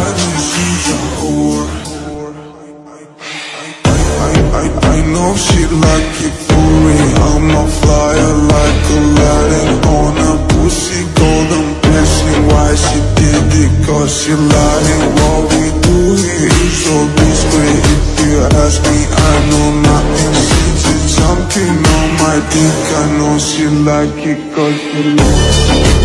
and she's a whore. I know she like it for me. I'm a flyer like Aladdin on a pussy golden blessing. Why she did it? Cause she lying. What we do here is so discreet. If you ask me, I know nothing. She's jumping on my dick. I know she like it cause she like it.